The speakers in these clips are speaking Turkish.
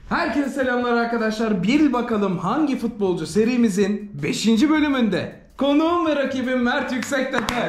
Herkese selamlar arkadaşlar. Bil bakalım hangi futbolcu serimizin 5. bölümünde. Konuğum ve rakibim Mert Yüksektepe.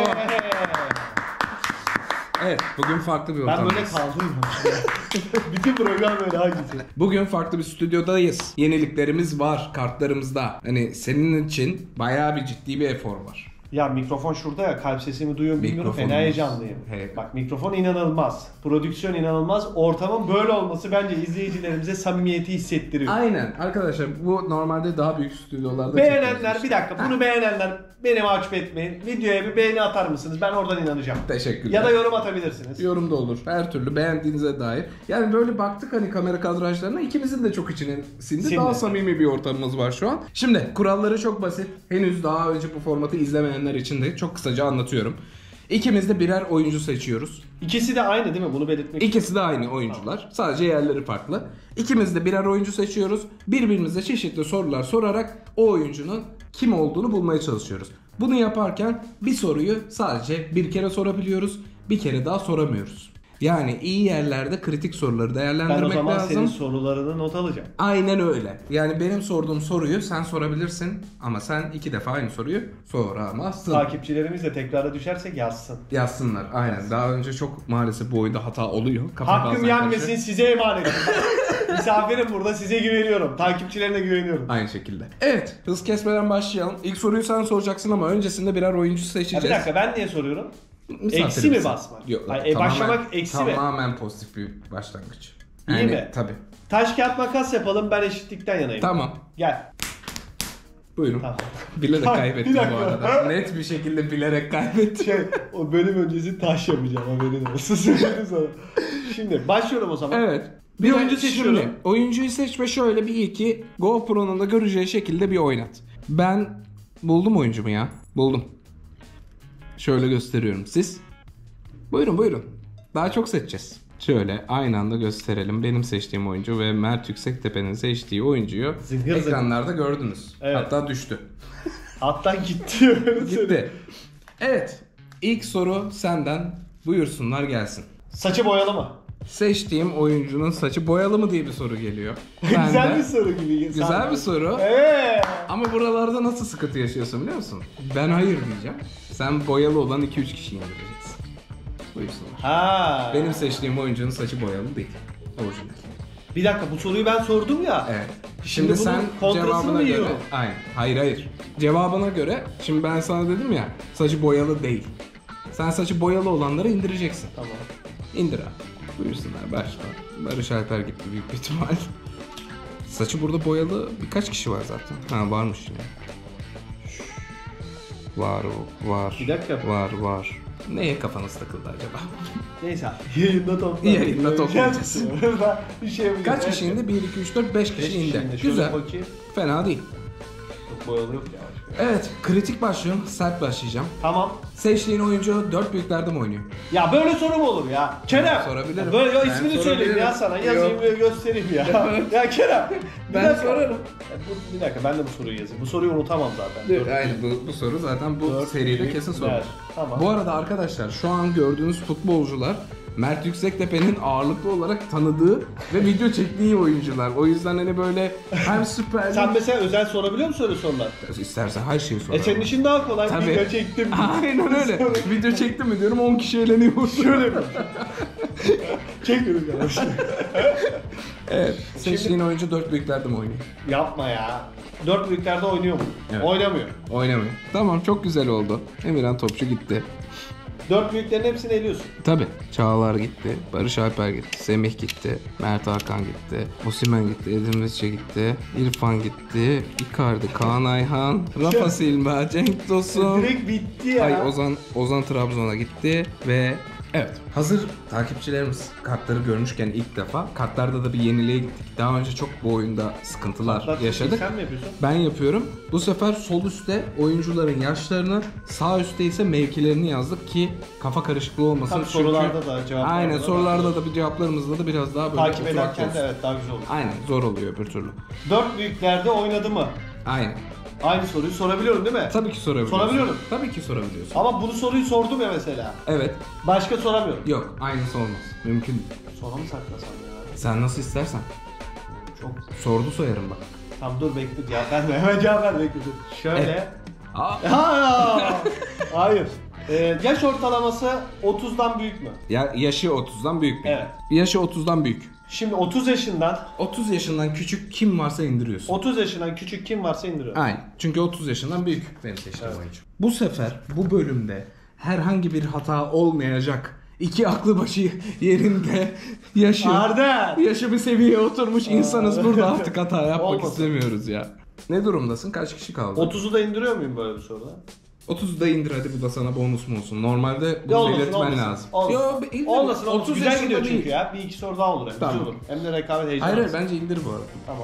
Evet, bugün farklı bir ortamdayız. Ben böyle kaldım. Bütün program böyle hangisi? Bugün farklı bir stüdyodayız. Yeniliklerimiz var kartlarımızda. Hani senin için bayağı bir ciddi bir efor var. Ya mikrofon şurada ya, kalp sesimi duyuyorum bilmiyorum, fena Mikrofonumuz. heyecanlıyım. Evet. Bak mikrofon inanılmaz, prodüksiyon inanılmaz, ortamın böyle olması bence izleyicilerimize samimiyeti hissettiriyor. Aynen arkadaşlar, bu normalde daha büyük stüdyolarda Beğenenler, çekiyoruz. bir dakika, bunu beğenenler beni mahcup etmeyin. Videoya bir beğeni atar mısınız? Ben oradan inanacağım. Teşekkürler. Ya da yorum atabilirsiniz. Yorum da olur. Her türlü beğendiğinize dair. Yani böyle baktık hani kamera kadrajlarına, ikimizin de çok içine sindi. Daha samimi bir ortamımız var şu an. Şimdi kuralları çok basit. Henüz daha önce bu formatı izlemeyenler için de çok kısaca anlatıyorum. İkimiz de birer oyuncu seçiyoruz. İkisi de aynı değil mi? Bunu belirtmek İkisi de aynı oyuncular. Sadece yerleri farklı. İkimiz de birer oyuncu seçiyoruz. Birbirimize çeşitli sorular sorarak o oyuncunun kim olduğunu bulmaya çalışıyoruz. Bunu yaparken bir soruyu sadece bir kere sorabiliyoruz. Bir kere daha soramıyoruz. Yani iyi yerlerde kritik soruları değerlendirmek lazım. Ben o zaman senin sorularını not alacağım. Aynen öyle. Yani benim sorduğum soruyu sen sorabilirsin ama sen 2 defa aynı soruyu soramazsın. Takipçilerimiz de tekrara düşersek yazsın. Yazsınlar. Aynen. Daha önce çok maalesef bu oyunda hata oluyor. Hakkım yenmesin, size emanet. Misafirim burada, size güveniyorum. Takipçilerine güveniyorum. Aynı şekilde. Evet, hız kesmeden başlayalım. İlk soruyu sen soracaksın ama öncesinde birer oyuncu seçeceğiz. Bir dakika, ben niye soruyorum? Misafirimiz. Eksi mi basmak? Yok. Başlamak eksi mi? Tamamen pozitif bir başlangıç. İyi mi? Tabii. Taş kağıt makas yapalım, ben eşitlikten yanayım. Tamam. Gel. Buyurun. Tamam. Bilerek kaybettim Bir bu dakika. arada. Net bir şekilde bilerek kaybettim. O bölüm öncesi taş yapacağım, haberin olsun. Söyleyeyim sana. Şimdi başlıyorum o zaman. Evet. Bir oyuncu seçiyorum. Şimdi, oyuncuyu seç ve şöyle bir iki GoPro'nun da göreceği şekilde bir oynat. Ben buldum oyuncumu ya. Buldum. Şöyle gösteriyorum. Siz? Buyurun. Daha çok seçeceğiz. Şöyle aynı anda gösterelim. Benim seçtiğim oyuncu ve Mert Yüksektepe'nin seçtiği oyuncuyu Zıngır ekranlarda gördünüz. Evet. Hatta düştü. Hatta gitti. Gitti. Evet. İlk soru senden. Buyursunlar gelsin. Saçı boyalı mı? Seçtiğim oyuncunun saçı boyalı mı diye bir soru geliyor. Güzel bir soru gibi. Güzel bir soru. Evet. Ama buralarda nasıl sıkıntı yaşıyorsun biliyor musun? Ben hayır diyeceğim. Sen boyalı olan 2-3 kişiyi indireceksin. Buyursunlar. Ha. Benim seçtiğim oyuncunun saçı boyalı değil. Orijinal. Bir dakika, bu soruyu ben sordum ya. Evet. Şimdi Şimdi bunun sen kontrasını cevabına mı göre... yiyorum? Aynen. Hayır. Cevabına göre, şimdi ben sana dedim ya, saçı boyalı değil. Sen saçı boyalı olanları indireceksin. Tamam. İndir abi. Buyursunlar başla. Barış Alper gitti büyük bir ihtimal. Saçı burada boyalı birkaç kişi var zaten. Ha, varmış yine. Var. Bir dakika. Var. Neye kafanız takıldı acaba? Neyse, yayında toplayacağız. Yayında toplayacağız. Bir şey yapacağız. Kaç kişi indi? 1, 2, 3, 4, 5 kişi indi. Şöyle Güzel. bakayım. Fena değil. Çok boyalı yok ya. Evet, kritik başlıyorum. Sert başlayacağım. Tamam. Seçtiğin oyuncu 4 büyüklerde mi oynuyor? Ya böyle soru mu olur ya? Kerem. Sorabilirim. Böyle ya, Ben ismini söyleyeyim sorabilirim. ya sana. Yazayım Yok. ve göstereyim ya. Ya Kerem. bir Ben dakika. sorarım. Bir dakika, ben de bu soruyu yazayım. Bu soruyu unutamam zaten. Evet, aynen bu soru zaten bu Dört seride büyük kesin soru. ver. Tamam. Bu arada arkadaşlar şu an gördüğünüz futbolcular Mert Yüksektepe'nin ağırlıklı olarak tanıdığı ve video çektiği oyuncular. O yüzden hani böyle hem Süper Sen Lig... mesela özel sorabiliyor musun öyle sorular? İstersen her şeyi sorarım. Senin işin daha kolay. Tabii. Video çektim. Aynen öyle. Video çektim mi diyorum 10 kişi eğleniyor. Şöyle mi? Çekmiyorum ya. Evet. Seçtiğin oyuncu 4 büyüklerde mi oynuyor? Yapma ya. 4 büyüklerde oynuyor mu? Evet. Oynamıyor. Oynamıyor. Tamam, çok güzel oldu. Emirhan Topçu gitti. 4 büyüklerin hepsini eliyorsun. Tabi. Çağlar gitti, Barış Alper gitti, Semih gitti, Mert Hakan gitti, Osimhen gitti, Edin Visca gitti, İrfan gitti, Icardi, Kaan Ayhan, Rafa Silva, Cenk Tosun. Direkt bitti ya. Ay Ozan Trabzon'a gitti ve evet, hazır takipçilerimiz kartları görmüşken ilk defa kartlarda da bir yeniliğe gittik. Daha önce çok bu oyunda sıkıntılar Kartlar yaşadık. Sen mi yapıyorsun? Ben yapıyorum. Bu sefer sol üstte oyuncuların yaşlarını, sağ üstte ise mevkilerini yazdık ki kafa karışıklığı olmasın. Tabii Çünkü sorularda da cevaplarda aynen da sorularda da bir cevaplarımızda da biraz daha böyle takip oturaklı ederken de olsun. evet daha güzel olur. Aynen, zor oluyor öbür türlü. 4 büyüklerde oynadı mı? Aynen. Aynı soruyu sorabiliyorum değil mi? Tabii ki sorabiliyorsun. Sorabiliyorum. Tabii ki sorabiliyorsun. Ama bunu soruyu sordum ya mesela. Evet. Başka soramıyorum. Yok, aynısı olmaz. Mümkün değil. Sona mı saklasam ya? Sen nasıl istersen. Çok. Sordu soyarım bak. Tamam dur bekle cevap verme. Hemen cevap ver bekle dur. Şöyle. Aa. Hayır. Yaş ortalaması 30'dan büyük mü? Yaşı 30'dan büyük mü? Evet. Yaşı 30'dan büyük. Şimdi 30 yaşından küçük kim varsa indiriyorsun. 30 yaşından küçük kim varsa indiriyor. Aynen. Çünkü 30 yaşından büyük benim seçtiğim Evet. oyuncu. Bu sefer bu bölümde herhangi bir hata olmayacak. İki aklı başı yerinde yaşı bir seviyeye oturmuş insanız burada artık hata yapmak Olmasın. istemiyoruz ya. Ne durumdasın? Kaç kişi kaldı? 30'u da indiriyor muyum böyle bir soruda? 30'u da indir hadi, bu da sana bonus mu olsun? Normalde bunu Olmasın, belirtmen olmasın. lazım. Olmasın. Indir. Olmasın. 30 güzel yaşında gidiyor değil. çünkü ya. Bir iki soru daha olur. Tamam. Güzel olur. Hem de rekabet heyecanı. Hayır bence indir bu arada. Tamam.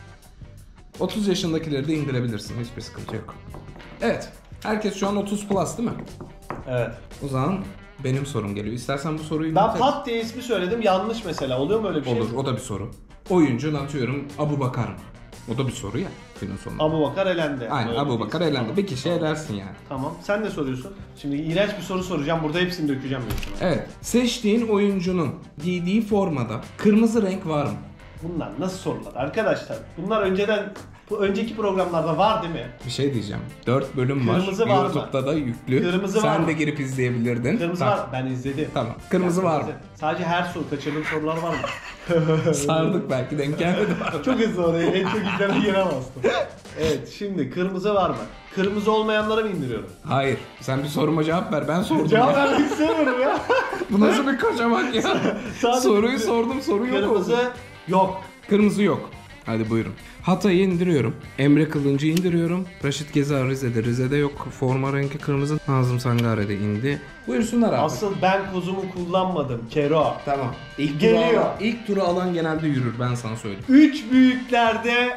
30 yaşındakileri de indirebilirsin. Hiçbir sıkıntı yok. Evet. Herkes şu an 30 plus değil mi? Evet. O zaman benim sorum geliyor. İstersen bu soruyu Ben not et. pat diye ismi söyledim yanlış mesela. Oluyor mu öyle bir şey? Olur, o da bir soru. Oyuncu atıyorum Abu Bakar mı? O da bir soru ya günün sonunda. Abubakar elendi. Aynen, Öyle Abu bir Bakar isim. elendi. Tamam. Bir kişi elersin yani. Tamam. Sen ne soruyorsun? Şimdi iğrenç bir soru soracağım. Burada hepsini dökeceğim büyük ihtimalle. Evet. Seçtiğin oyuncunun giydiği formada kırmızı renk var mı? Bunlar nasıl sorular arkadaşlar? Bunlar önceki programlarda var değil mi? Bir şey diyeceğim. 4 bölüm var. Kırmızı var mı? YouTube'da da yüklü. Kırmızı var Sen mı? de girip izleyebilirdin. Kırmızı Tamam. var. Ben izledim. Tamam. Kırmızı var mı? Sadece her soru kaçırdığım sorular var mı? Sardık belki denk gelmedi. Çok hızlı oraya. En çok izlenen yere bastım. Evet şimdi kırmızı var mı? Kırmızı olmayanları mı indiriyorum? Hayır. Sen bir soruma cevap ver. Ben sordum Cevap ya. vermek istemiyorum ya. Bu nasıl bir kaçamak ya? Sadece Soruyu sordum, soru yok oldu. Kırmızı yok. Kırmızı yok. Hadi buyurun. Hatay'ı indiriyorum. Emre Kılıncı indiriyorum. Raşit Gezal Rize'de yok. Forma rengi kırmızı. Nazım Sangare'de indi. Buyursunlar abi. Asıl ben kozumu kullanmadım Kero. Tamam. Geliyor. İlk turu alan genelde yürür, ben sana söyleyeyim. 3 büyüklerde...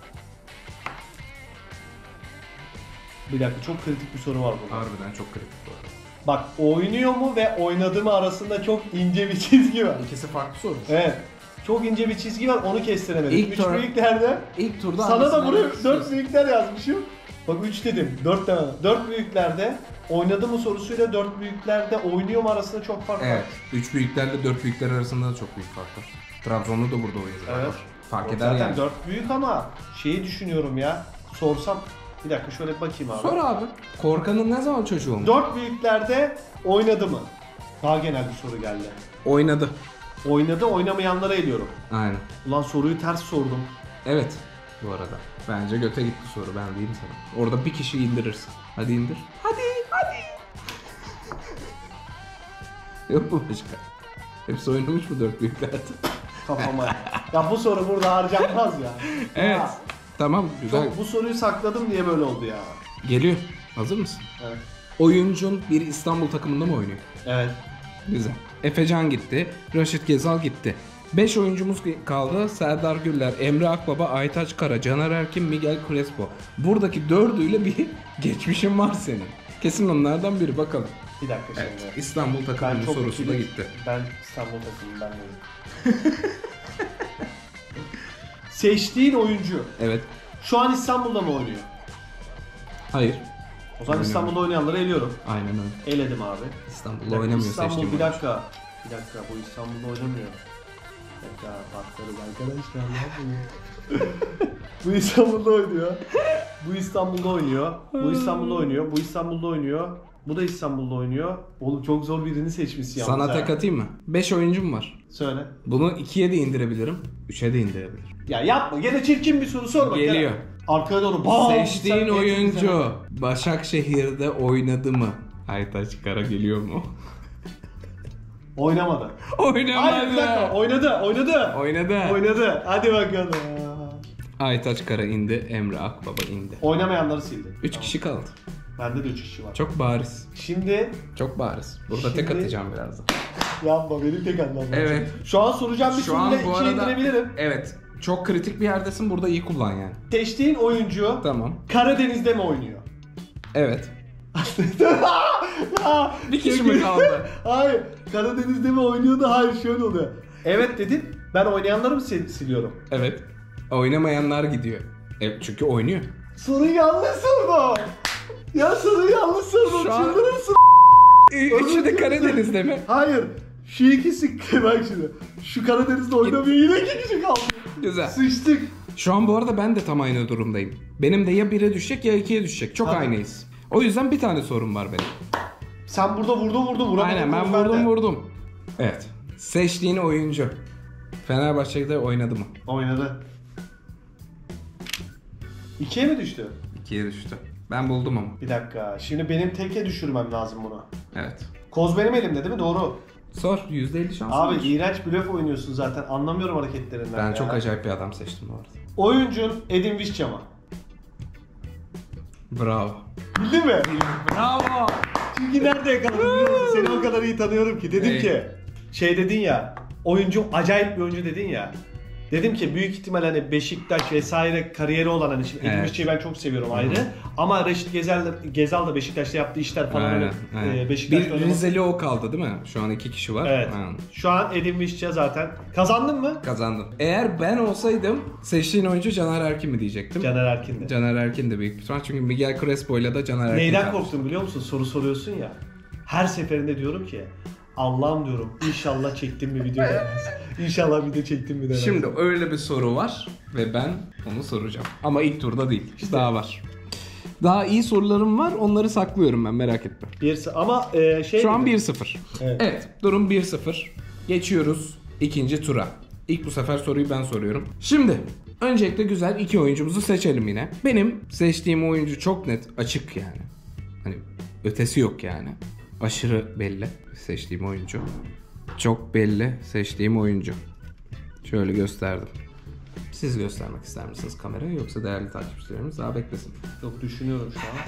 Bir dakika çok kritik bir soru var burada. Harbiden çok kritik bu arada. Bak oynuyor mu ve oynadı mı arasında çok ince bir çizgi var. İkisi farklı soru. Evet. Çok ince bir çizgi var onu kestiremedim. İlk 3 tur- büyüklerde İlk turda sana da hangisini buraya almak 4 istiyorsun? büyükler yazmışım. Bak 3 dedim. 4 tane. 4 büyüklerde oynadı mı sorusuyla 4 büyüklerde oynuyor mu arasında çok fark var. Evet. 3 büyüklerle 4 büyükler arasında da çok büyük fark var. Trabzon'da da burada oyuncular Evet. var. Fark Yok, eder zaten yani. 4 büyük ama şeyi düşünüyorum ya. Sorsam bir dakika şöyle bir bakayım abi. Sor abi. Korkan'ın ne zaman çocuğu olmuş? 4 büyüklerde oynadı mı? Daha genel bir soru geldi. Oynadı. Oynadı, oynamayanlara eliyorum. Aynen. Ulan soruyu ters sordum. Evet. Bu arada. Bence göte gitti soru, ben diyeyim sana. Orada bir kişi indirirsin. Hadi indir. Hadi. Yok mu başka? Hepsi oynamış mı 4 büyüklerde? Kafama. Ya bu soru burada harcanmaz ya. Evet. Ya, Tamam, güzel. çok, bu soruyu sakladım diye böyle oldu ya. Geliyor. Hazır mısın? Evet. Oyuncun bir İstanbul takımında mı oynuyor? Evet. Güzel. Efecan gitti. Raşit Gezal gitti. 5 oyuncumuz kaldı. Serdar Güller, Emre Akbaba, Aytaç Kara, Caner Erkin, Miguel Crespo. Buradaki dördüyle bir geçmişin var senin. Kesin onlardan biri, bakalım. Bir dakika şimdi. Evet, İstanbul takımının sorusu da gitti. Ben İstanbul takımından değilim. Seçtiğin oyuncu Evet. şu an İstanbul'da mı oynuyor? Hayır. O zaman Oynamıyor. İstanbul'da oynayanları eliyorum. Aynen öyle. Eledim abi. İstanbul'da oynamıyor İstanbul seçtiğim bir oyuncu. dakika. Bir dakika bu İstanbul'da oynamıyor. Bir dakika baklarız arkadaşlar ne yapıyor? Bu İstanbul'da oynuyor. Bu İstanbul'da oynuyor. Bu İstanbul'da oynuyor. Bu İstanbul'da oynuyor. Bu da İstanbul'da oynuyor. Oğlum çok zor birini seçmişsin yalnız. Sana ha. tek atayım mı? 5 oyuncum var. Söyle. Bunu 2'ye de indirebilirim. 3'e de indirebilirim. Ya yapma gene çirkin bir soru sorma. Geliyor. Gene. Arkaya doğru. Bam! Seçtiğin Sen oyuncu Başakşehir'de oynadı mı? Aytaç Kara geliyor mu? Oynamadı. Oynamadı. Hayır bir dakika. Oynadı. Oynadı. Oynadı. Hadi bakalım. Aytaç Kara indi, Emre Akbaba indi. Oynamayanları sildi. 3 kişi kaldı. Bende de 3 kişi var. Çok bariz. Şimdi Çok bariz. Burada tek Şimdi- atacağım birazdan. yapma benim tek anlamam. Evet. Şu an soracağım bir Şu an soruyla bu 2'ye arada indirebilirim. evet. Çok kritik bir yerdesin. Burada iyi kullan yani. Seçtiğin oyuncu Tamam. Karadeniz'de mi oynuyor? Evet. Aa, Bir kişi mi kaldı? Hayır. Karadeniz'de mi oynuyordu? Hayır şöyle oluyor. Evet dedin. Ben oynayanları mı siliyorum? Evet. Oynamayanlar gidiyor. Evet, çünkü oynuyor. Soruyu yanlış sordum. Ya soruyu yanlış sordum. Şu an- Çıldırırsın. Üçü de Karadeniz'de mi? Hayır. Şu ikisi bak şimdi. Şu Karadeniz'de oynamıyor. Yine 2 kişi kaldı. Güzel. Sıçtık. Şu an bu arada ben de tam aynı durumdayım. Benim de ya 1'e düşecek ya 2'ye düşecek. Çok Tabii. aynıyız. O yüzden bir tane sorun var benim. Sen burada vurdun vuramadın. Aynen ben vurdum. Evet. Seçtiğin oyuncu Fenerbahçe'de oynadı mı? Oynadı. 2'ye mi düştü? 2'ye düştü. Ben buldum ama. Bir dakika. Şimdi benim teke düşürmem lazım bunu. Evet. Koz benim elimde değil mi? Doğru. Sor. %50 şans Abi var. iğrenç blöf oynuyorsun zaten. Anlamıyorum hareketlerinden Ben ya. çok acayip bir adam seçtim bu arada. Oyuncun Edin Viscama. Bravo. Bildin mi? Bravo. Çünkü nerede yakaladım biliyor musun? Seni o kadar iyi tanıyorum ki. Dedim Hey. ki şey dedin ya, oyuncu acayip bir oyuncu dedin ya. Dedim ki büyük ihtimal hani Beşiktaş vesaire kariyeri olan hani şimdi Edin Evet. Visca'yı ben çok seviyorum ayrı. Ama Reşit Gezal da Beşiktaş'ta yaptığı işler falan Aynen, hani aynen. Beşiktaş'ta Bir oynaması- Rizeli o kaldı değil mi? Şu an 2 kişi var. Evet. Aynen. Şu an Edin Visca zaten. Kazandın mı? Kazandım. Eğer ben olsaydım seçtiğin oyuncu Caner Erkin mi diyecektim? Caner Erkin'de. Caner Erkin de büyük bir ihtimal. Çünkü Miguel Crespo ile de Caner Erkin Neyden kalmış. korktum biliyor musun? Soru soruyorsun ya. Her seferinde diyorum ki Allah'ım diyorum inşallah çektim bir video demez. İnşallah video çektim bir demez. Şimdi öyle bir soru var ve ben onu soracağım. Ama ilk turda değil. Daha var. Daha iyi sorularım var. Onları saklıyorum ben, merak etme. ama şey Şu an dedim. 1-0. Evet. Evet, durum 1-0. Geçiyoruz ikinci tura. İlk bu sefer soruyu ben soruyorum. Şimdi öncelikle güzel iki oyuncumuzu seçelim yine. Benim seçtiğim oyuncu çok net, açık yani. Hani ötesi yok yani. Aşırı belli seçtiğim oyuncu. Çok belli seçtiğim oyuncu. Şöyle gösterdim. Siz göstermek ister misiniz kameraya, yoksa değerli takipçilerimiz daha beklesin? Yok düşünüyorum şu an.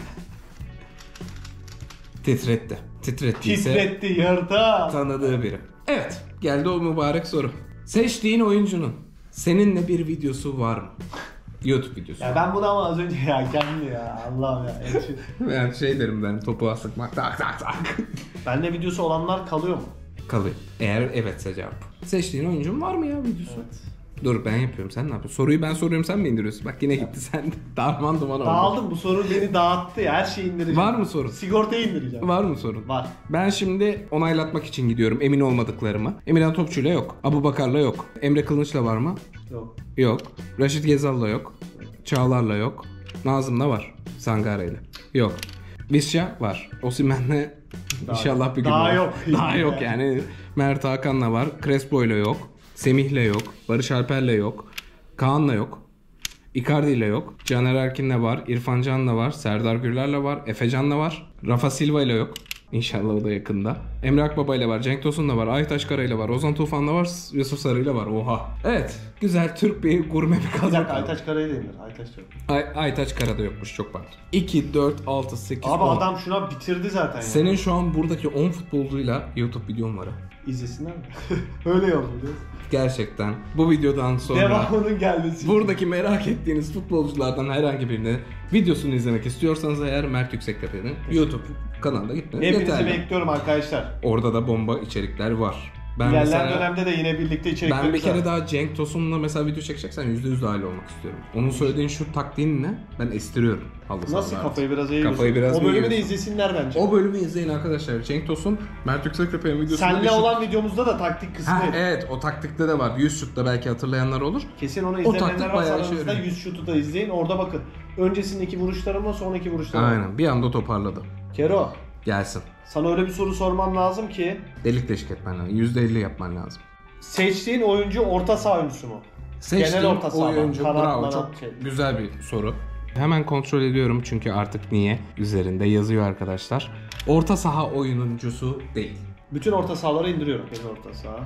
Titretti. Titrettiyse Titretti yarda. tanıdığı biri. Evet, geldi o mübarek soru. Seçtiğin oyuncunun seninle bir videosu var mı? YouTube videosu. Ya ben bunu ama az önce ya kendi ya Allah'ım ya. Ben şey derim, ben topuğa sıkmak tak tak tak. Bende videosu olanlar kalıyor mu? Kalıyor. Eğer evetse cevap. Seçtiğin oyuncun var mı ya videosu? Evet. Dur ben yapıyorum, sen ne yapıyorsun? Soruyu ben soruyorum, sen mi indiriyorsun? Bak yine gitti sen. Darman duman oldu. Dağıldım, bu soru beni dağıttı ya, her şeyi indireceğim. Var mı sorun? Sigortayı indireceğim. Var mı sorun? Var. Ben şimdi onaylatmak için gidiyorum emin olmadıklarımı. Emirhan Topçu'yla yok. Abubakar'la yok. Emre Kılınç'la var mı? Yok. Yok. Raşit Gezal'la yok. Çağlar'la yok. Nazım'la var. Sangare'yle. Yok. Visca var. Osimhen'le inşallah bir gün daha var. yok. Daha yok yani. Mert Hakan'la var. Crespo'yla yok. Semih'le yok. Barış Alper'le yok. Kaan'la yok. Icardi'yle yok. Caner Erkin'le var. İrfan Can'la var. Serdar Gürler'le var. Efecan'la var. Rafa Silva'yla yok. İnşallah o da yakında. Emre Akbaba'yla var. Cenk Tosun'la var. Aytaç Kara'yla var. Ozan Tufan'la var. Yusuf Sarı'yla var. Oha. Evet. Güzel Türk bir gurme bir Bir kadro. dakika, Aytaç Kara'yı da indir. Aytaç yok. Aytaç Kara'da yokmuş, çok pardon. 2, 4, 6, 8, Abi 10. adam şuna bitirdi zaten ya. Senin şu an buradaki 10 futbolcuyla YouTube videom var. İzlesinler mi? Öyle yapın diyoruz. Gerçekten bu videodan sonra Devamının gelmesi. buradaki merak ettiğiniz futbolculardan herhangi birini videosunu izlemek istiyorsanız eğer Mert Yüksektepe'nin YouTube kanalına gitmeniz Hepinizi yeterli. bekliyorum arkadaşlar. Orada da bomba içerikler var. Ben İlerleyen dönemde de yine birlikte içeriklerimiz ben bir kere var. daha Cenk Tosun'la mesela video çekeceksen %100 dahil olmak istiyorum. Onun söylediğin şu taktiğin ne? Ben estiriyorum. Halı Nasıl sahalarda. kafayı biraz eğiyorsun? Kafayı biraz O bölümü de eğiyorsun. izlesinler bence. O bölümü izleyin arkadaşlar. Cenk Tosun, Mert Yüksektepe'nin videosunda Senle bir şut- olan videomuzda da taktik kısmı. Ha, evet, o taktikte de var. 100 şutta belki hatırlayanlar olur. Kesin onu taktik izleyenler varsa bayağı işe aranızda yarıyor. 100 şutu da izleyin. Orada bakın. Öncesindeki vuruşlarımla sonraki vuruşlarım. Aynen. Bir anda toparladı. Kero, Gelsin. sana öyle bir soru sormam lazım ki Delik deşik etmen lazım. %50 yapman lazım. seçtiğin oyuncu orta saha oyuncusu mu? Seçtiğin Genel orta saha, oyuncu, kanat, bravo, manat çok şey. güzel bir soru. Hemen kontrol ediyorum çünkü artık niye üzerinde yazıyor arkadaşlar. Orta saha oyuncusu değil. Bütün orta sahaları indiriyorum. Benim orta saha.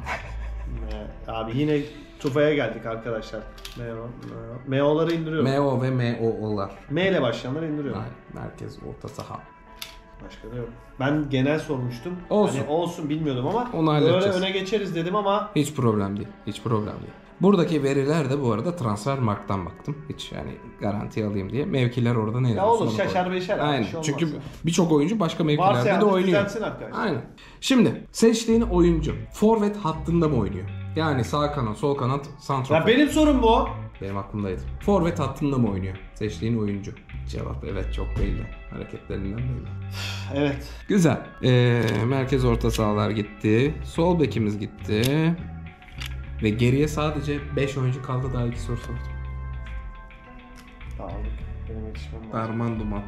Abi yine Tufa'ya geldik arkadaşlar. MEO'ları indiriyorum. MO ve MO'lar. M ile başlayanları indiriyorum. Aynen. Merkez orta saha. Başka da yok. Ben genel sormuştum. Olsun. Hani olsun bilmiyordum ama Onu böyle halledeceğiz. öne geçeriz dedim ama Hiç problem değil. Hiç problem değil. Buradaki veriler de bu arada Transfermarkt'tan baktım. Hiç yani garanti alayım diye. Mevkiler orada ne ya olur yazıyor, onu şaşar koydum. beşer. abi, Aynen. bir şey olmaz Çünkü ya. birçok oyuncu başka Varsa mevkilerde de yalnız oynuyor. düzeltsin arkadaşlar. Aynen. Şimdi seçtiğin oyuncu forvet hattında mı oynuyor? Yani sağ kanat, sol kanat, santrafor. Ya benim sorum bu. Benim aklımdaydı. Forvet hattında mı oynuyor? Seçtiğin oyuncu. Cevap evet, çok belli. Hareketlerinden belli. Evet. Güzel. Merkez orta sahalar gitti. Sol bekimiz gitti. Ve geriye sadece 5 oyuncu kaldı, daha 2 soru sordum. Dağıldık. Benim yetişmem lazım. Darman duman.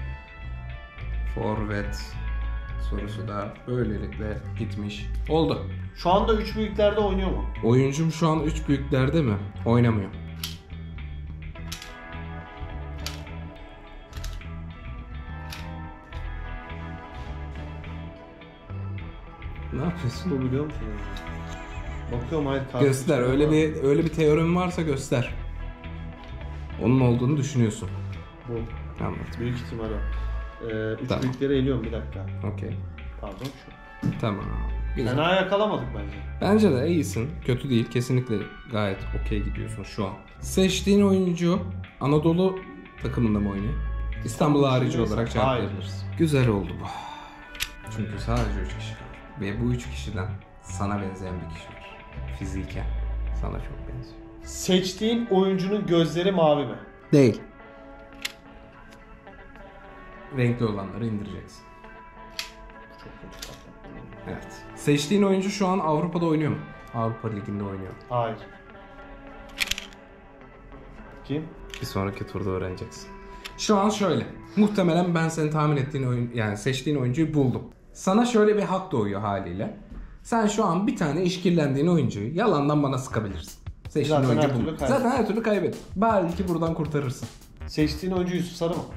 Forvet sorusu da böylelikle gitmiş oldu. Şu anda 3 büyüklerde oynuyor mu? Oyuncum şu an 3 büyüklerde mi? Oynamıyor. Ne yapıyorsun? Bu biliyor musun? Bakıyorum hayır. Göster. Öyle bir teorim varsa göster. Onun olduğunu düşünüyorsun. Bu. Anladım. Büyük ihtimal o. 3 Tamam. büyükleri eliyorum bir dakika. Okey. Pardon şu. Tamam. Güzel. Fena yakalamadık bence. Bence de iyisin. Kötü değil. Kesinlikle gayet okey gidiyorsun şu an. Seçtiğin oyuncu Anadolu takımında mı oynuyor? İstanbul harici olarak cevap Hayır. verebiliriz. Güzel oldu bu. Çünkü sadece 3 kişi kaldı. Ve bu 3 kişiden sana benzeyen bir kişi var. Fiziken sana çok benziyor. Seçtiğin oyuncunun gözleri mavi mi? Değil. Renkli olanları indireceksin. Çok kötü patlattım. Evet. Seçtiğin oyuncu şu an Avrupa'da oynuyor mu? Avrupa Ligi'nde oynuyor. Hayır. Kim? Bir sonraki turda öğreneceksin. Şu an şöyle. Muhtemelen ben senin tahmin ettiğin oyun, yani seçtiğin oyuncuyu buldum. Sana şöyle bir hak doğuyor haliyle. Sen şu an bir tane işkillendiğin oyuncuyu yalandan bana sıkabilirsin. Seçtiğin Zaten oyuncu her bu. türlü kaybet. Zaten her türlü kaybet. Belki buradan kurtarırsın. Seçtiğin oyuncu Yusuf Sarı mı?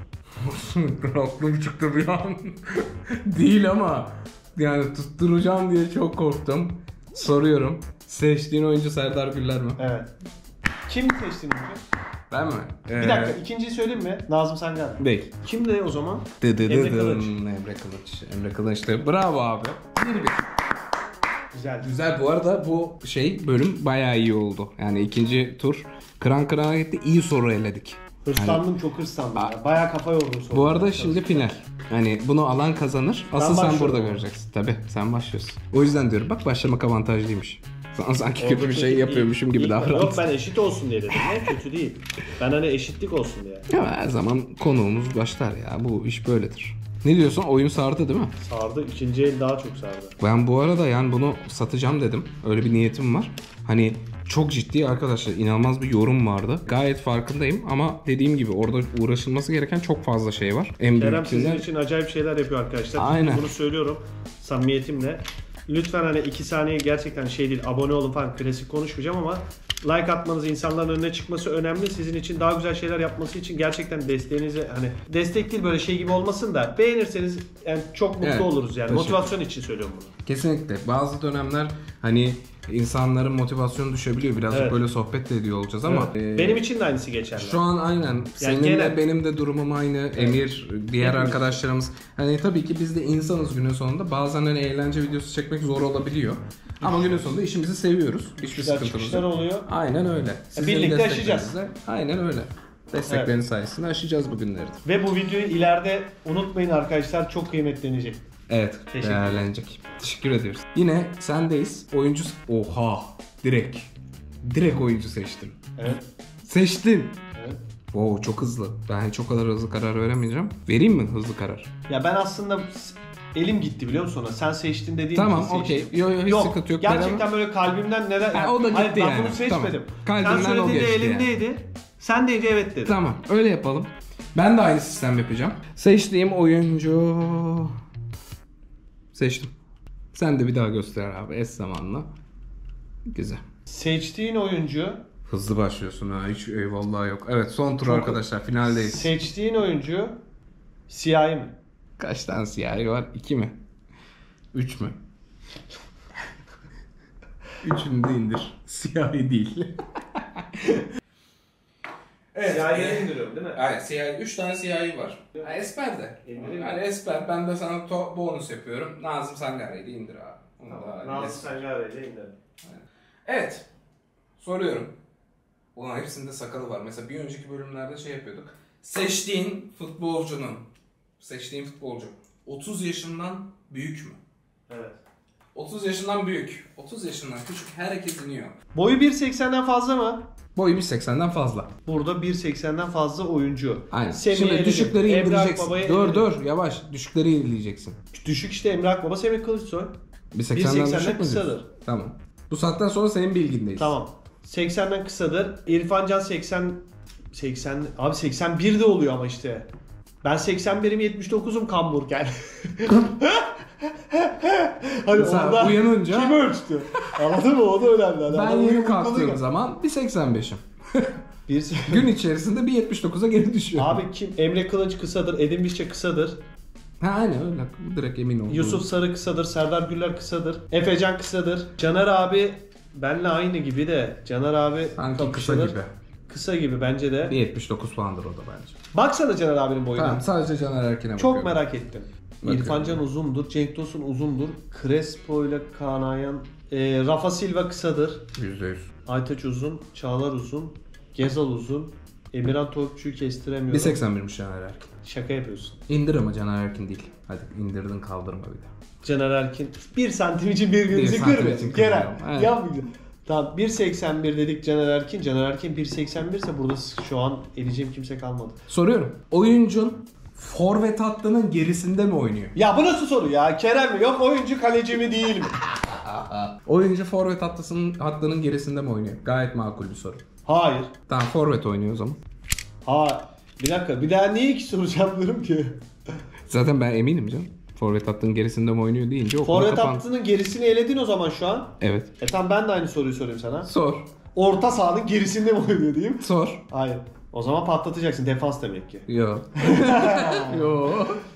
Aklım çıktı bir an. Değil ama yani tutturacağım diye çok korktum. Soruyorum. Seçtiğin oyuncu Serdar Güller mi? Evet. Kim seçtiğin oyuncu? Ben mi? Bir dakika ikinciyi söyleyeyim mi? Nazım Sangare. Değil. Kim de o zaman? Emre Kılıç. Emre Kılıç. Emre Kılıç'tı. Bravo abi. 1-1. Güzel. Güzel, bu arada bu bölüm bayağı iyi oldu. Yani ikinci tur kıran kırana gitti. İyi soru eledik. Hırslandım, çok hırslandım ya. Bayağı kafa yordum sonra. Bu arada şimdi final. Hani bunu alan kazanır. Asıl sen başlıyorum burada ama. göreceksin. Tabii sen başlıyorsun. O yüzden diyorum bak, başlamak avantajlıymış. Sana sanki kötü bir şey yapıyormuşum gibi davran. Yok, ben eşit olsun diye dedim. Ne kötü değil. Ben hani eşitlik olsun diye. Ya her zaman konuğumuz başlar ya. Bu iş böyledir. Ne diyorsun? Oyun sardı değil mi? Sardı. İkinci el daha çok sardı. Ben bu arada yani bunu satacağım dedim. Öyle bir niyetim var. Hani çok ciddi arkadaşlar, inanılmaz bir yorum vardı. Gayet farkındayım ama dediğim gibi orada uğraşılması gereken çok fazla şey var. En Kerem sizin büyüklerinden için acayip şeyler yapıyor arkadaşlar. Aynen. Bunu söylüyorum samimiyetimle. Lütfen hani 2 saniye gerçekten şey değil, abone olun falan, klasik konuşmayacağım ama like atmanız, insanların önüne çıkması önemli. Sizin için daha güzel şeyler yapması için gerçekten desteğinizi, hani destek değil böyle şey gibi olmasın da beğenirseniz yani çok mutlu Evet, oluruz yani. teşekkür. Motivasyon için söylüyorum bunu. kesinlikle bazı dönemler hani insanların motivasyonu düşebiliyor. Birazcık Evet. böyle sohbet de ediyor olacağız ama Benim için de aynısı geçerli. şu an aynen seninle genel- benim de durumum aynı. Emir, diğer Hepimiz. arkadaşlarımız. Hani tabii ki biz de insanız günün sonunda. Bazen hani eğlence videosu çekmek zor olabiliyor. Ama günün sonunda işimizi seviyoruz. Hiçbir Güzel sıkıntımız çıkışlar yok. oluyor. Aynen öyle. Birlikte desteklerinizle- aşacağız. Aynen öyle. Destekleriniz sayesinde aşacağız bu günleri. Ve bu videoyu ileride unutmayın arkadaşlar, çok kıymetlenecek. Evet, Teşekkür değerlenecek. Teşekkür ediyoruz. Yine sendeyiz. Oyuncu... Oha! Direkt oyuncu seçtim. Evet. Seçtin. Evet. Wow, çok hızlı. Ben hiç o kadar hızlı karar veremeyeceğim. Vereyim mi hızlı karar? Ya ben aslında elim gitti biliyor musun ona? Sen seçtin dediğin Tamam, için okey. seçtim. Hiç sıkıntı yok. Gerçekten böyle kalbimden neden... Ha, o da Hayır, gitti ben yani. bunu seçmedim. Tamam. Kalbimden Sen o söylediğinde geçti elimdeydi. Sen deyince evet dedim. Tamam, öyle yapalım. Ben de aynı sistem yapacağım. Seçtiğim oyuncu... Seçtim. Sen de bir daha göster abi eş zamanla. Güzel. Seçtiğin oyuncu... Hızlı başlıyorsun ha, hiç eyvallah yok. Evet, son tur arkadaşlar, finaldeyiz. Seçtiğin oyuncu siyahi mi? Kaç tane siyahi var? 2 mi? 3 mü? Üçünü de indir. Siyahi değil. Evet. Siyahileri indiriyorum değil mi? Hayır, siyahi. 3 tane siyahi var. Ha, esper de. İndireyim mi? Yani esper. Ben de sana bonus yapıyorum. Nazım Sangare'yi de indir abi. Onu da Nazım Sangare'yle indirelim. Evet. Soruyorum. Ulan hepsinde sakalı var. Mesela bir önceki bölümlerde şey yapıyorduk. Seçtiğin futbolcu 30 yaşından büyük mü? Evet. 30 yaşından büyük. 30 yaşından küçük herkes iniyor. Boyu 1.80'den fazla mı? Boyu 1.80'den fazla. Burada 1.80'den fazla oyuncu. Aynen. Semih'i Şimdi eledim. düşükleri Emre indireceksin. Akbaba'yı Dur eledim. yavaş. Düşükleri indireceksin. Düşük işte Emre Akbaba, Semih Kılıçsoy. 1.80'den 1.80'den düşük mü kısadır. diyorsun? Tamam. Bu saatten sonra senin bilgindeyiz. Tamam. 80'den kısadır. İrfan Can 80 abi 81 de oluyor ama işte. Ben 81'im 79'um kamburken. Hani Mesela orada uyanınca- kim ölçtü? Anladın mı? O da önemli. Hani Ben adam yeni uyku kalktığım mutluluğu- zaman bir 85'im. Bir... Gün içerisinde bir 79'a geri düşüyorum. Abi kim? Emre Kılınç kısadır. Edin Visca kısadır. Ha aynen öyle. Direkt emin oldum. Yusuf Sarı kısadır. Serdar Güller kısadır. Efecan kısadır. Caner abi benle aynı gibi de. Caner abi Sanki kısa kapışılır. gibi. Kısa gibi bence de. Bir 79 falandır o da bence. Baksana Caner abinin boyuna. Tamam, sadece Caner Erkin'e Çok bakıyorum. merak ettim. Bakıyorum. İrfan Can uzundur, Cenk Tosun uzundur, Crespo ile Kaan Ayhan, Rafa Silva kısadır, %100. Aytaç uzun, Çağlar uzun, Gezal uzun, Emirhan Topçu'yu kestiremiyorum. 1.81'miş Caner Erkin. Şaka yapıyorsun. İndir ama Caner Erkin değil. Hadi indirdin kaldırma bir de. Caner Erkin 1 santim için birbirimizi Bir santim kırmayalım. için Kerem kırmayalım, evet. yapmayacağım. Tamam 1.81 dedik Caner Erkin. Caner Erkin 1.81 ise burada şu an eleyeceğim kimse kalmadı. Soruyorum. Oyuncun forvet hattının gerisinde mi oynuyor? Ya bu nasıl soru ya? Kerem mi? Yok oyuncu kaleci mi değil mi? Oyuncu forvet hattının gerisinde mi oynuyor? Gayet makul bir soru. Hayır. Tamam, forvet oynuyor o zaman. Bir dakika. Bir daha niye iki soracağım diyorum ki? Zaten ben eminim canım. Forvet hattının gerisinde mi oynuyor deyince o konu Forvet kapandı. hattının gerisini eledin o zaman şu an. Evet. Tamam ben de aynı soruyu sorayım sana. Sor. Orta sahanın gerisinde mi oynuyor diyeyim? Sor. Hayır. O zaman patlatacaksın. Defans demek ki. Yo. Yo.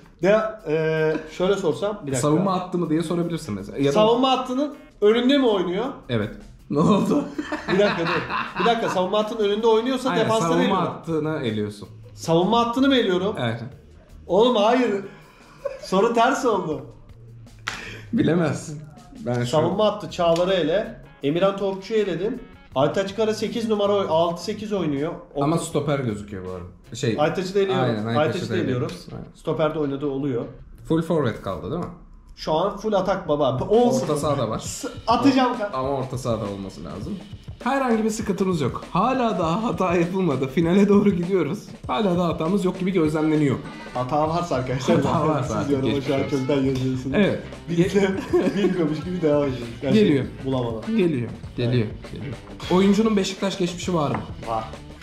Şöyle sorsam bir dakika. Savunma hattı mı diye sorabilirsin mesela. Ya da... Savunma hattının önünde mi oynuyor? Evet. Ne oldu? Bir dakika dur. Bir dakika savunma hattının önünde oynuyorsa Aynen, defansta savunma veriyorum. hattını eliyorsun. Savunma hattını mı eliyorum? Evet. Oğlum hayır. Soru ters oldu. Bilemezsin. Ben şu... Savunma hattı Çağlar'ı ele. Emirhan Topçu'yu eledim. Aytaç Kara 8 numara 6-8 oynuyor. Ama stoper gözüküyor bu arada. Şey... Aytaç'ı da eliyorum. Aynen, Aytaç'ı da eliyorum. Aynen. Stoper'de oynadığı oluyor. Full forvet kaldı değil mi? Şu an full atak baba. Orta sahada var. Atacağım. Ama orta sahada olması lazım. Herhangi bir sıkıntımız yok. Hala daha hata yapılmadı. Finale doğru gidiyoruz. Hala da hatamız yok gibi gözlemleniyor. Hata varsa arkadaşlar. Hata varsa Siz artık yoruma şu an geçmiş olsun. çoktan yazıyorsunuz. Evet. Biz de bilmiyormuş gibi devam ediyoruz. Gerçi Geliyor. Bulamadım. Geliyor. Geliyor. Oyuncunun Beşiktaş geçmişi var mı? Var.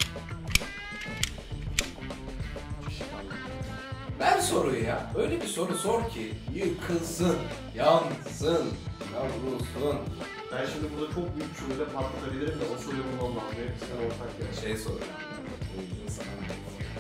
Ver soruyu ya. Öyle bir soru sor ki yıkılsın, yansın, yavrusun. Ben şimdi burada çok büyük cümle patlatabilirim de o soruyu bulmam lazım. Sen ortak ya. Şey sor ya. Oyuncunun sana ne?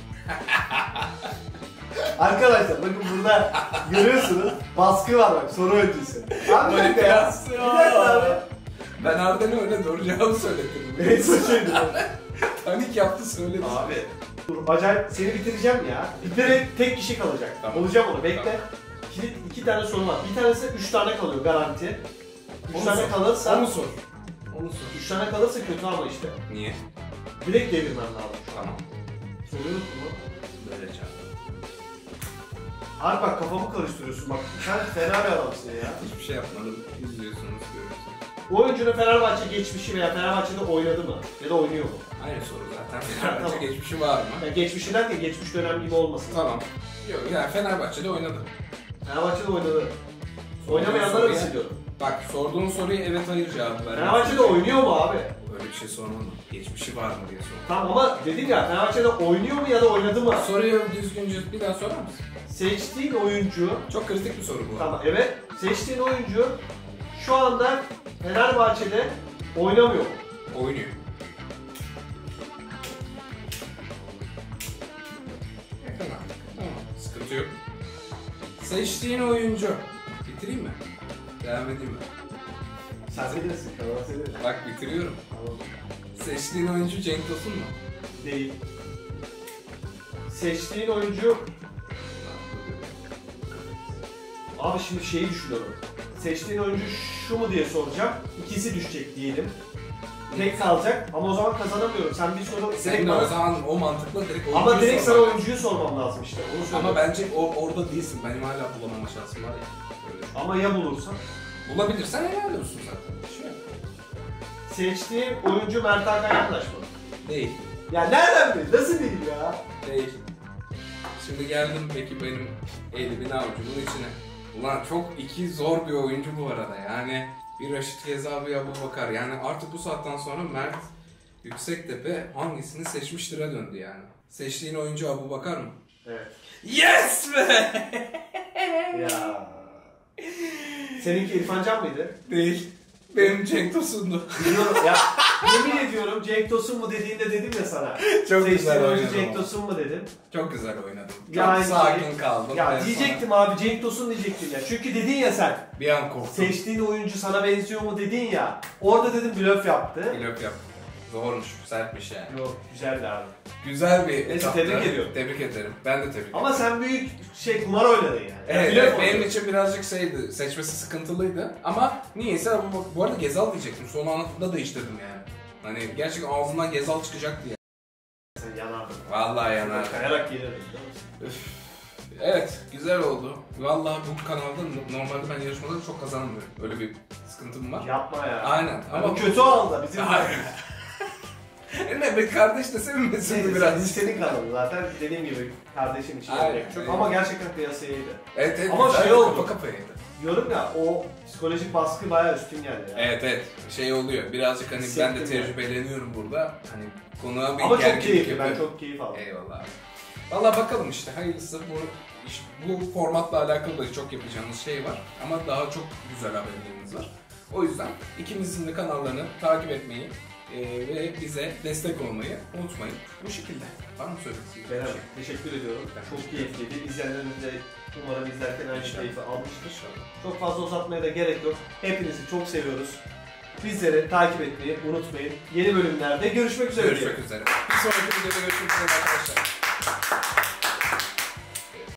Arkadaşlar bakın burada görüyorsunuz baskı var bak soru öncesi. Abi bir dakika ya. Bir dakika abi. Ben Arden'e öyle doğru cevabı söyledim. En son şeydi. Panik yaptı söyledi. Abi. Dur acayip seni bitireceğim ya. Bitirerek tek kişi kalacak. Tamam. Olacağım onu bekle. Tamam. İki tane soru var. Bir tanesi 3 tane kalıyor garanti. 3 Onu tane sor. kalırsa... Onu sor. Onu sor. 3 tane kalırsa kötü ama işte. Niye? Direkt devirmem lazım şu an. Tamam. Soruyorsun mu? Böyle çağır. Harbi bak kafamı karıştırıyorsun bak. Sen fena bir adamsın ya. Hiçbir şey yapmadım. İzliyorsunuz, görüyorsunuz. Bu oyuncunun Fenerbahçe geçmişi veya Fenerbahçe'de oynadı mı? Ya da oynuyor mu? Aynı soru zaten. Fenerbahçe Tamam. geçmişi var mı? Yani geçmişi derken geçmiş dönem gibi olmasın. Tamam. Yok yani Fenerbahçe'de oynadı. Fenerbahçe'de oynadı. Oynamayanları soruya- hissediyorum. Bak sorduğun soruya evet hayır cevap ver. Fenerbahçe'de oynuyor mu abi? Öyle bir şey sormadım. Geçmişi var mı diye sordum. Tamam ama dedim ya Fenerbahçe'de oynuyor mu ya da oynadı mı? Soruyu düzgünce bir daha sorar mısın? Seçtiğin oyuncu, Çok kritik bir soru bu. tamam evet, seçtiğin oyuncu şu anda Fenerbahçe'de oynamıyor mu? Oynuyor. Yakın artık. Tamam. Sıkıntı yok. Seçtiğin oyuncu. Bitireyim mi? Devam edeyim mi? Sen bilirsin, kanala senin. Bak bitiriyorum. Tamam. Seçtiğin oyuncu Cenk Tosun mu? Değil. Seçtiğin oyuncu... Abi şimdi şeyi düşünüyorum. Seçtiğin oyuncu şu mu diye soracağım. İkisi düşecek diyelim. Tek kalacak ama o zaman kazanamıyorum. Sen bir soru... Sen de o zaman o mantıkla direkt oyuncuyu Ama direkt sana sorman. oyuncuyu sormam lazım işte. Onu söylüyorum. Ama bence orada değilsin. Benim hala bulamama şansım var ya. Öyle. Ama ya bulursam? Bulabilirsen helal olsun zaten. Bir şey yok. Seçtiğim oyuncu Mert Hakan Yandaş mı? Değil. Ya nereden bil? Nasıl değil ya? Değil. Şimdi geldim peki benim elimin avucumun içine. Ulan çok iki zor bir oyuncu bu arada yani. Bir Raşit Geza, bir Abubakar. Yani artık bu saatten sonra Mert Yüksektepe hangisini seçmiştir'e döndü yani. Seçtiğin oyuncu Abubakar mı? Evet. Yes be! Ya. Seninki İrfan Can mıydı? Değil. Benim Cenk Tosun'du. Biliyorum ya. Yemin ediyorum Cenk Tosun mu dediğinde dedim ya sana. Çok güzel Seçtiğin oyuncu oynadım. Cenk Tosun mu dedim. Çok güzel oynadım. Çok Yani- sakin kaldım. Ya En diyecektim abi Cenk Tosun diyecektim ya. Çünkü dedin ya sen. sonra bir an korktum. Seçtiğin oyuncu sana benziyor mu dedin ya. Orada dedim blöf yaptı. Blok yaptım. Zormuş, sertmiş yani. Yok güzeldi abi. Güzel bir Neyse, etaptı. tebrik ediyorum. Tebrik ederim. Ben de tebrik ederim. Ama sen büyük kumar oynadın yani. Evet, Blöf evet, benim oynadın. için birazcık şeydi, seçmesi sıkıntılıydı. Ama niyeyse bu arada Gezal diyecektim. Son anda değiştirdim yani. Hani gerçekten ağzından Gezal çıkacak diye. Sen yanardın. Vallahi yanar. Kayarak gelirdin biliyor musun? Evet, güzel oldu. Vallahi bu kanalda normalde ben yarışmaları çok kazanmıyorum. Öyle bir sıkıntım var. Yapma ya. Aynen Ama ama kötü oldu bizim. Hayır. Ne be kardeş de sevinmesin biraz. Senin kanalın zaten dediğim gibi kardeşim için Aynen, gerek çok aynen. ama gerçekten kıyasıydı. Evet evet. Ama güzel, şey oldu. Kafa kafaydı. Diyorum ya o psikolojik baskı bayağı üstün geldi ya. Evet evet. Şey oluyor. Birazcık hani ben de Hissettim ya. tecrübeleniyorum burada. Hani konuğa bir Ama çok gerginlik keyifli, ben yapıyor. çok keyif aldım. Eyvallah abi. Valla bakalım işte hayırlısı bu formatla alakalı da çok yapacağımız şey var. Ama daha çok güzel haberlerimiz var. O yüzden ikimizin de kanallarını takip etmeyi ve bize destek olmayı unutmayın. Bu şekilde. Var mı söyleyeceğiniz bir Ben şey? teşekkür ediyorum. Ben Çok teşekkür keyifliydi. İzleyenlerimiz de umarım izlerken aynı İnşallah. keyfi almıştır. İnşallah. Çok fazla uzatmaya da gerek yok. Hepinizi çok seviyoruz. Bizleri takip etmeyi unutmayın. Yeni bölümlerde görüşmek üzere. Görüşmek üzere. Bir sonraki videoda görüşmek üzere arkadaşlar.